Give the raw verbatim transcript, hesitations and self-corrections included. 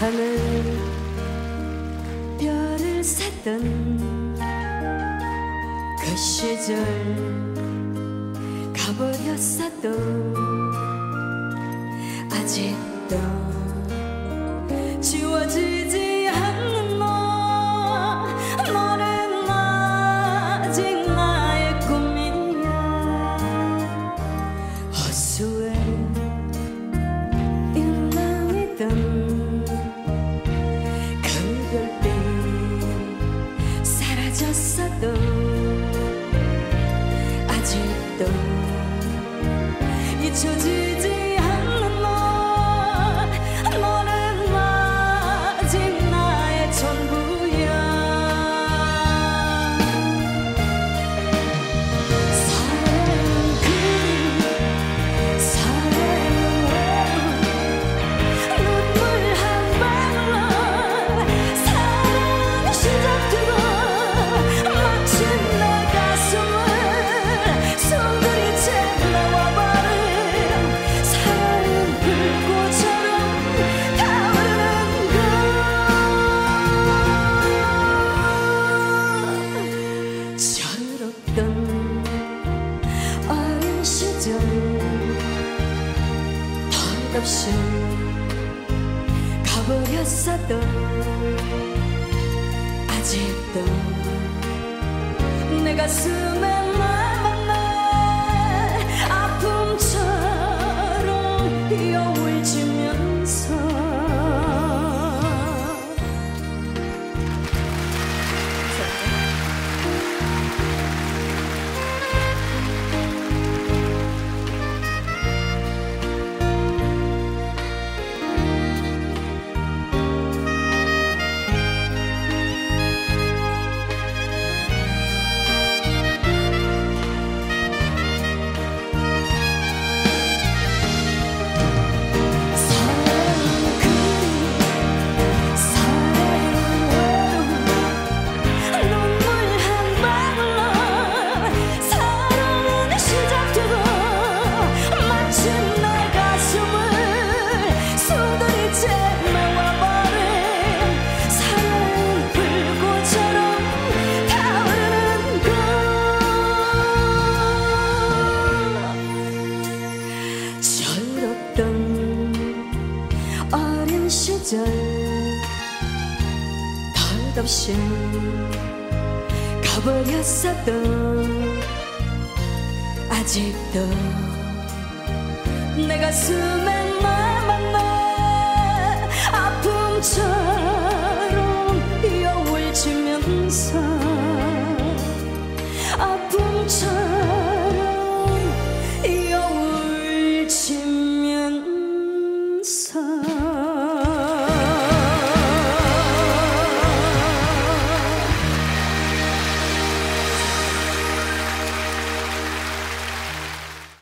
하늘 별을 샀던 그 시절 가버렸어도 아직도 지워지지 않는 너, 너는 아직 나의 꿈이야. 허수에 일남이던 그 별빛 사라졌어도 아직도 잊혀지지 않는 너, 너는 아직 나의 전부야. 사랑은 그리움, 사랑은 외로움, 눈물 한 방울로 사랑은 시작되고 마침 내 가슴을 손들이 채워버린 사랑은 불꽃처럼 타오르는 것. 철없던 어린 시절 덧없이 가버렸어도 아직도 내 가슴에 남았네. 아픔처럼 여울지면서 어린 시절 덧없이 가버렸어도 아직도 내 가슴에 남았네. 아픔처럼